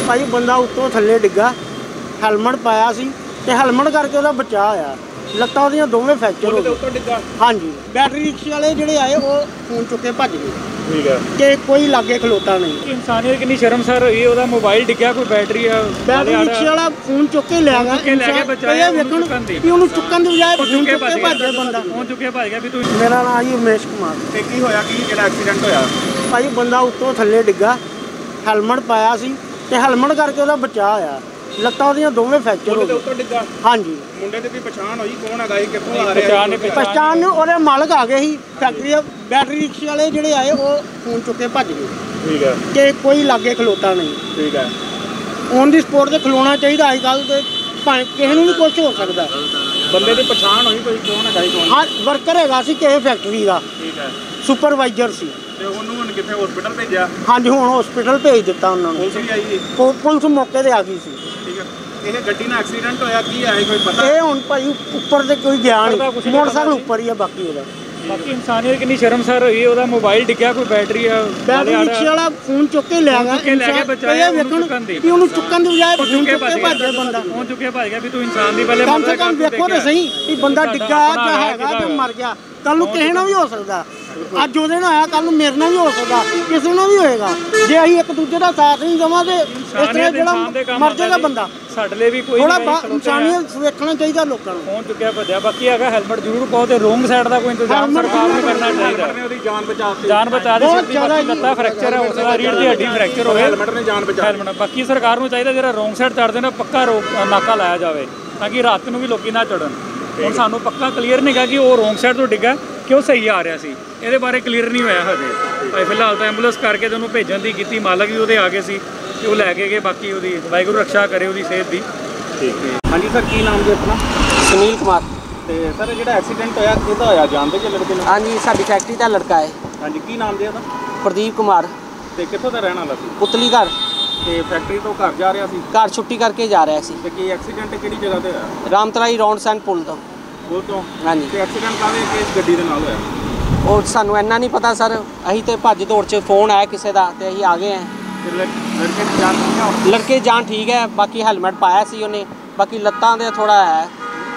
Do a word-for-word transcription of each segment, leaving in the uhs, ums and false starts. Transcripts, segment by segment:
भाई बंदा उत्तों थल्ले डिग्गा, हैलमेट पाया सी ते हैलमेट करके ਉਹਦਾ बचा होया, ਲੱਤਾਂ ਉਹਦੀਆਂ ਦੋਵੇਂ ਫ੍ਰੈਕਚਰ ਹੋ ਗਏ। ਹਾਂਜੀ, बैटरी रिक्शे वाले ਜਿਹੜੇ ਆਏ ਉਹ ਫੋਨ ਚੁੱਕ ਕੇ ਭੱਜ ਗਏ। ठीक है कि कोई लागे खलोता नहीं। इंसानियत कितनी शर्मसार हुई है, ਉਹਦਾ मोबाइल डिग्गा, कोई बैटरी है, बैटरी रिक्शे वाला फोन चुक के ले गया, के ले गया बचाया वेखण कि ਉਹਨੂੰ ਚੁੱਕਣ ਦੀ ਬਜਾਏ ਫੋਨ ਚੁੱਕ ਕੇ ਭੱਜ ਗਿਆ ਬੰਦਾ। ਫੋਨ ਚੁੱਕ ਕੇ ਭੱਜ ਗਿਆ। ਵੀ ਤੂੰ ਮੇਰਾ ਨਾਮ ਜੀ ਉਮੇਸ਼ ਕੁਮਾਰ। ਤੇ ਕੀ ਹੋਇਆ, ਕੀ ਜਿਹੜਾ ਐਕਸੀਡੈਂਟ ਹੋਇਆ? ਭਾਈ ਬੰਦਾ ਉੱਤੋਂ ਥੱਲੇ ਡਿੱਗਾ, ਹੈਲਮਟ ਪਾਇਆ ਸੀ ਤੇ ਹੈਲਮਟ ਕਰਕੇ ਉਹਦਾ ਬਚਾ ਹੋਇਆ, ਲੱਤਾਂ ਉਹਦੀਆਂ ਦੋਵੇਂ ਫ੍ਰੈਕਚਰ ਹੋ ਗਏ। ਉੱਤੋਂ ਡਿੱਗਾ? ਹਾਂਜੀ। ਮੁੰਡੇ ਦੀ ਵੀ ਪਛਾਣ ਹੋਈ, ਕੌਣ ਹੈਗਾ ਇਹ, ਕਿੱਥੋਂ ਆ ਰਿਹਾ? ਪਛਾਣ ਨੂੰ ਉਹਦੇ ਮਾਲਕ ਆ ਗਏ ਸੀ ਫੈਕਟਰੀ, बैटरी रिक्शे वाले ਜਿਹੜੇ ਆਏ ਉਹ ਫੋਨ ਚੁੱਕ ਕੇ ਭੱਜ ਗਏ। ਠੀਕ ਹੈ ਕਿ ਕੋਈ ਲਾਗੇ ਖਲੋਤਾ ਨਹੀਂ। ਠੀਕ ਹੈ, ਔਨ ਦੀ ਸਪੋਰਟ ਤੇ ਖਲੋਣਾ ਚਾਹੀਦਾ। ਅੱਜ ਕੱਲ੍ਹ ਤੇ ਭਾਵੇਂ ਕਿਸੇ ਨੂੰ ਵੀ ਕੁਝ ਹੋ ਸਕਦਾ। ਬੰਦੇ ਦੀ ਪਛਾਣ ਹੋਈ ਕੋਈ, ਕੌਣ ਹੈਗਾ ਕੌਣ? ਹਾਂ, ਵਰਕਰ ਹੈਗਾ ਸੀ ਕਿਸੇ ਫੈਕਟਰੀ ਦਾ। ਠੀਕ ਹੈ, ਸੁਪਰਵਾਈਜ਼ਰ ਸੀ। ਤੇ ਉਹਨੂੰ ਹੁਣ ਕਿੱਥੇ ਹਸਪੀਟਲ ਭੇਜਿਆ? ਹਾਂਜੀ, ਹੁਣ ਹਸਪੀਟਲ ਭੇਜ ਦਿੱਤਾ ਉਹਨਾਂ ਨੂੰ। ਪੁਲਿਸ ਵੀ ਆਈ ਜੀ? ਪੁਲਿਸ ਮੌਕੇ ਤੇ ਆ ਗਈ ਸੀ। ਠੀਕ ਹੈ, ਇਹ ਗੱਡੀ ਨਾਲ ਐਕਸੀਡੈਂਟ ਹੋਇਆ, ਕੀ ਹੈ ਕੋਈ ਪਤਾ? ਇਹ ਹੁਣ ਭਾਈ ਉੱਪਰ ਤੇ ਕੋਈ ਗਿਆ ਨਹੀਂ, ਮੋਟਰਸਾਈਕਲ ਉੱਪਰ ਹੀ ਆ ਬਾਕੀ ਉਹਦਾ। ਬਾਕੀ ਇਨਸਾਨੀਅਤ ਕਿੰਨੀ ਸ਼ਰਮਸਾਰ ਹੋਈ ਹੈ, ਉਹਦਾ मोबाइल डिग्गा, कोई बैटरी है, बैटरी रिक्शे वाला फोन चुक के ले गया, के ले गया बचाया वेखण कि ਉਹਨੂੰ ਚੁੱਕਣ ਦੀ ਬਜਾਏ ਫੋਨ ਚੁੱਕ ਕੇ ਭੱਜ ਗਿਆ ਬੰਦਾ। ਫੋਨ ਚੁੱਕ ਕੇ ਭੱਜ ਗਿਆ। ਵੀ ਤੂੰ ਇਨਸਾਨ ਦੀ ਪਹਿਲੇ ਕਮ ਸੇ ਕਮ ਵੇਖੋ ਤੇ ਸਹੀ ਕਿ ਬੰਦਾ ਡਿੱਗਾ ਜਾਂ ਹੈਗਾ ਤੇ ਮਰ ਗਿਆ। ਕੱਲ ਨੂੰ ਕਿਸੇ ਨਾਲ ਵੀ ਹੋ ਸਕਦਾ। ਅੱਜ ਉਹਦੇ ਨਾਲ ਆਇਆ, ਕੱਲ ਨੂੰ ਮੇਰੇ ਨਾਲ ਵੀ ਹੋ ਸਕਦਾ, ਕਿਸੇ ਨਾਲ ਵੀ ਹੋਏਗਾ। ਜੇ ਅਸੀਂ ਇੱਕ ਦੂਜੇ ਦਾ ਸਾਥ ਨਹੀਂ ਦੇਵਾਂਗੇ, ਇਸ ਤਰ੍ਹਾਂ ਜਿਹੜਾ ਮਰ ਜਾਏਗਾ ਬੰਦਾ। ਸਾਡੇ ਲਈ ਵੀ ਕੋਈ ਥੋੜਾ ਇਨਸਾਨੀਅਤ ਵੇਖਣਾ ਚਾਹੀਦਾ ਲੋਕਾਂ ਨੂੰ। ਫੋਨ ਚੁੱਕਿਆ ਭੱਜਿਆ। ਬਾਕੀ ਹੈਗਾ ਹੈਲਮਟ ਜ਼ਰੂਰ ਪਾਓ ਤੇ ਰੋਂਗ ਸਾਈਡ ਦਾ ਕੋਈ ਇੰਤਜ਼ਾਮ ਸਰਕਾਰ ਨੂੰ ਕਰਨਾ ਚਾਹੀਦਾ। ਉਹਦੀ ਜਾਨ ਬਚਾਤੀ, ਜਾਨ ਬਚਾ ਦੇ ਸਕਦੀ। ਬਾਕੀ ਲੱਤਾਂ ਫ੍ਰੈਕਚਰ ਹੈ, ਉਸ ਦਾ ਰੀੜ ਦੀ ਹੱਡੀ ਫ੍ਰੈਕਚਰ ਹੋਵੇ, ਹੈਲਮਟ ਨੇ ਜਾਨ ਬਚਾ ਲਈ। ਬਾਕੀ ਸਰਕਾਰ ਨੂੰ ਚਾਹੀਦਾ ਜਿਹੜਾ ਰੋਂਗ ਸਾਈਡ ਚੜ੍ਹਦੇ ਨੇ ਪੱਕਾ ਰੋਕ ਨਾਕਾ ਲਾਇਆ ਜਾਵੇ, ਤਾਂ ਕਿ ਰਾਤ ਨੂੰ ਵੀ ਲੋਕੀ ਨਾ ਚੜਨ। ਹੁਣ ਸਾਨੂੰ ਪੱਕਾ ਕਲੀਅਰ ਨਹੀਂ ਗਾ ਕਿ ਉਹ ਰੋਂਗ ਸਾਈਡ ਤੋਂ ਡਿੱਗਾ ਕਿ ਉਹ ਸਹੀ ਆ ਰਿਹਾ ਸੀ, ਇਹਦੇ ਬਾਰੇ ਕਲੀਅਰ ਨਹੀਂ ਹੋਇਆ ਹਜੇ। ਭਾਈ ਫਿਲਹਾਲ ਤਾਂ ਐਂਬੂਲੈਂਸ ਕਰਕੇ ਤੇ ਉਹਨੂੰ ਭੇਜਣ ਦੀ ਕੀਤੀ, ਮਾਲਕ ਵੀ ਉਹਦੇ ਆ ਗਏ ਸੀ ਤੇ ਉਹ ਲੈ ਕੇ ਗਏ। ਬਾਕੀ ਉਹਦੀ ਵਾਹਿਗੁਰੂ ਰੱਖਿਆ ਕਰੇ ਉਹਦੀ ਸਿਹਤ ਦੀ। ਠੀਕ ਹੈ। ਹਾਂਜੀ ਸਰ, ਕੀ ਨਾਮ ਜੀ ਆਪਣਾ? ਸੁਨੀਲ ਕੁਮਾਰ। ਤੇ ਸਰ ਜਿਹੜਾ ਐਕਸੀਡੈਂਟ ਹੋਇਆ ਕਿਹਦਾ ਹੋਇਆ, ਜਾਣਦੇ ਜੀ ਲੜਕੇ ਨੂੰ? ਹਾਂਜੀ, ਸਾਡੀ ਫੈਕਟਰੀ ਦਾ ਲੜਕਾ ਹੈ। ਹਾਂਜੀ, ਕੀ ਨਾਮ ਜੀ ਉਹਦਾ? ਪ੍ਰਦੀਪ ਕੁਮਾਰ। ਤੇ ਕਿੱਥੋਂ ਦਾ ਰਹਿਣ ਵਾਲਾ ਸੀ? ਪੁਤਲੀ ਘਰ। ਤੇ ਫੈਕਟਰੀ ਤੋਂ ਘਰ ਜਾ ਰਿਹਾ ਸੀ? ਘਰ ਛੁੱਟੀ ਕਰਕੇ ਜਾ ਰਿਹਾ ਸੀ। ਤੇ ਕੀ ਐਕਸੀਡੈਂਟ ਕਿਹੜੀ ਜਗ੍ਹਾ ਤੇ ਹੋਇਆ? ਰਾਮਤਲਾਈ ਰੌਂਡ ਸੈਂਡ ਪੁਲ ਤੋਂ। ਪੁਲ ਤੋਂ? ਹਾਂਜੀ। ਤੇ ਐਕਸੀਡੈਂਟ ਕਾਹਦੇ ਕਿਸ ਗੱਡੀ ਦੇ ਨਾਲ ਹੋਇਆ? ਉਹ ਸਾਨੂੰ ਇੰਨਾ ਨਹੀਂ ਪਤਾ ਸਰ, ਅਸੀਂ ਤੇ ਭੱਜ ਦੌੜ 'ਚ ਫੋਨ ਆਇਆ ਕਿਸੇ ਦਾ ਤੇ ਅਸੀਂ ਆ ਗਏ ਹਾਂ। ਲੜਕੇ ਦੀ ਜਾਨ ਠੀਕ ਹੈ? ਲੜਕੇ ਜਾਨ ਠੀਕ ਹੈ, ਬਾਕੀ ਹੈਲਮਟ ਪਾਇਆ ਸੀ ਉਹਨੇ, ਬਾਕੀ ਲੱਤਾਂ ਦੇ ਥੋੜਾ ਹੈ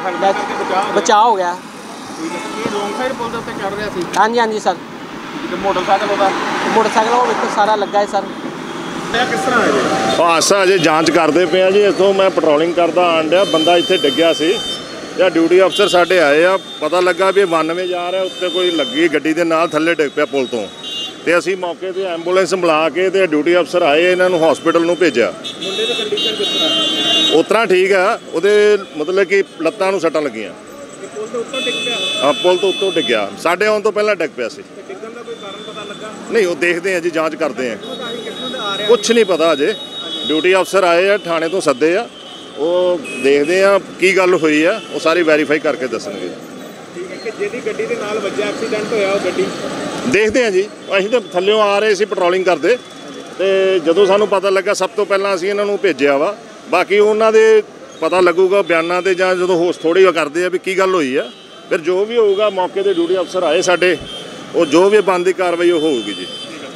ਬਚਾਅ ਹੋ ਗਿਆ। ਇਹ ਰੋਂਗ ਸਾਈਡ ਪੁਲ ਦੇ ਉੱਤੇ ਚੜ ਰਿਹਾ ਸੀ? ਹਾਂਜੀ ਹਾਂਜੀ ਸਰ। ਤੇ ਮੋਟਰਸਾਈਕਲ ਉਹਦਾ? ਮੋਟਰਸਾਈਕਲ ਉਹ ਵੇਖੋ ਸਾਰਾ ਲੱਗਾ ਹੈ ਸਰ। ਇਹ ਕਿਸ ਤਰ੍ਹਾਂ ਹੈ ਜੀ? ਹਾਦਸਾ ਅਜੇ ਜਾਂਚ ਕਰਦੇ ਪਏ ਆ ਜੀ। ਇੱਥੋਂ ਮੈਂ ਪੈਟਰੋਲਿੰਗ ਕਰਦਾ ਆਣ ਡਿਆ, ਬੰਦਾ ਇੱਥੇ ਡਿੱਗਿਆ ਸੀ ਜਾਂ ਡਿਊਟੀ ਅਫਸਰ ਸਾਡੇ ਆਏ ਆ, ਪਤਾ ਲੱਗਾ ਵੀ ਬਾਨਵੇਂ ਜਾ ਰਿਹਾ, ਉੱਤੇ ਕੋਈ ਲੱਗੀ ਗੱਡੀ ਦੇ ਨਾਲ, ਥੱਲੇ ਡਿੱਗ ਪਿਆ ਪੁਲ ਤੋਂ। ਤੇ ਅਸੀਂ ਮੌਕੇ ਤੇ ਐਂਬੂਲੈਂਸ ਬੁਲਾ ਕੇ ਤੇ ਡਿਊਟੀ ਅਫਸਰ ਆਏ, ਇਹਨਾਂ ਨੂੰ ਹਸਪੀਟਲ ਨੂੰ ਭੇਜਿਆ। ਮੁੰਡੇ ਦੀ ਕੰਡੀਸ਼ਨ ਕਿਸ ਤਰ੍ਹਾਂ? ਉਤਰਾ ਠੀਕ ਆ, ਉਹਦੇ ਮਤਲਬ ਕਿ ਲੱਤਾਂ ਨੂੰ ਸੱਟਾਂ ਲੱਗੀਆਂ। ਪੁਲ ਤੋਂ ਉੱਤੋਂ ਡਿੱਗ ਪਿਆ? ਹਾਂ, ਪੁਲ ਤੋਂ ਉੱਤੋਂ ਡਿੱਗਿਆ, ਸਾਡੇ ਆਉਣ ਤੋਂ ਪਹਿਲਾਂ ਡਿੱਗ ਪਿਆ ਸੀ। ਡਿੱਗਣ ਦਾ ਕੋਈ ਕਾਰਨ ਪਤਾ ਲੱਗਾ? ਨਹੀਂ, ਉਹ ਦੇਖਦੇ ਆ ਜੀ, ਜਾਂਚ ਕਰਦੇ ਆ, ਕਿੱਥੋਂ ਦਾ ਆ ਰਿਹਾ? ਕੁਛ ਨਹੀਂ ਪਤਾ ਅਜੇ। ਡਿਊਟੀ ਅਫਸਰ ਆਏ ਆ, ਥਾਣੇ ਤੋਂ ਸੱਦੇ ਆ, ਉਹ ਦੇਖਦੇ ਆ ਕੀ ਗੱਲ ਹੋਈ ਆ, ਉਹ ਸਾਰੀ ਵੈਰੀਫਾਈ ਕਰਕੇ ਦੱਸਣਗੇ। ਠੀਕ ਹੈ, ਕਿ ਜਿਹਦੀ ਗੱਡੀ ਦੇ ਨਾਲ ਵੱਜਿਆ ਐਕਸੀਡੈਂਟ ਹੋਇਆ ਉਹ ਗੱਡੀ ਦੇਖਦੇ ਆ ਜੀ। ਅਸੀਂ ਤਾਂ ਥੱਲਿਓਂ ਆ ਰਹੇ ਸੀ ਪੈਟਰੋਲਿੰਗ ਕਰਦੇ, ਤੇ ਜਦੋਂ ਸਾਨੂੰ ਪਤਾ ਲੱਗਾ ਸਭ ਤੋਂ ਪਹਿਲਾਂ ਅਸੀਂ ਇਹਨਾਂ ਨੂੰ ਭੇਜਿਆ ਵਾ। ਬਾਕੀ ਉਹਨਾਂ ਦੇ ਪਤਾ ਲੱਗੂਗਾ ਬਿਆਨਾਂ ਤੇ, ਜਾਂ ਜਦੋਂ ਹੋਸ਼ ਥੋੜ੍ਹੀ ਕਰਦੇ ਆ ਵੀ ਕੀ ਗੱਲ ਹੋਈ ਆ, ਫਿਰ ਜੋ ਵੀ ਹੋਊਗਾ ਮੌਕੇ ਤੇ ਡਿਊਟੀ ਅਫਸਰ ਆਏ ਸਾਡੇ, ਉਹ ਜੋ ਵੀ ਬਣਦੀ ਕਾਰਵਾਈ ਉਹ ਹੋਊਗੀ ਜੀ।